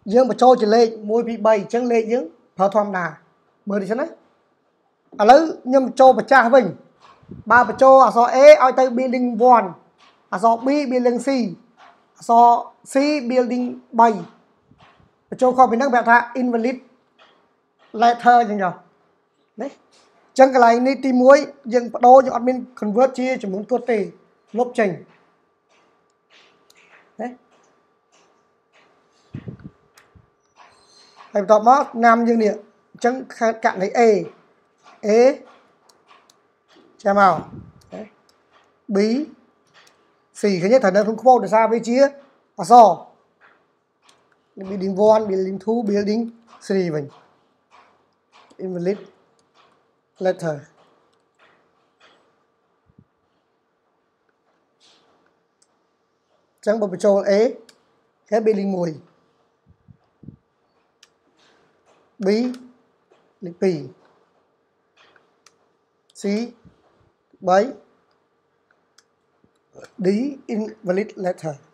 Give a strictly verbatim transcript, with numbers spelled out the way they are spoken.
dương mà cho chỉ lên môi bị bay chân lên dương phở thòm đà mơ đi chân đấy à lấy nhưng cho bạch cha mình ba bạch cho à so e ai tới building one à so b building c à so c building bay cho kho bên năng bẹt ra invalid letter như nhau đấy chẳng cái này đi tìm muối nhưng đô cho admin convert chia cho muốn tuột tề lốp trình đấy thầy tọt mất nam dương điện chẳng cạn lấy e e xem nào đấy. Bí xì cái nhất thần đơn không có được ra với chia à so building one building two building three mình invalid letter chẳng bộ cho ế cái building mùi bí lịch bì xí bấy đi invalid letter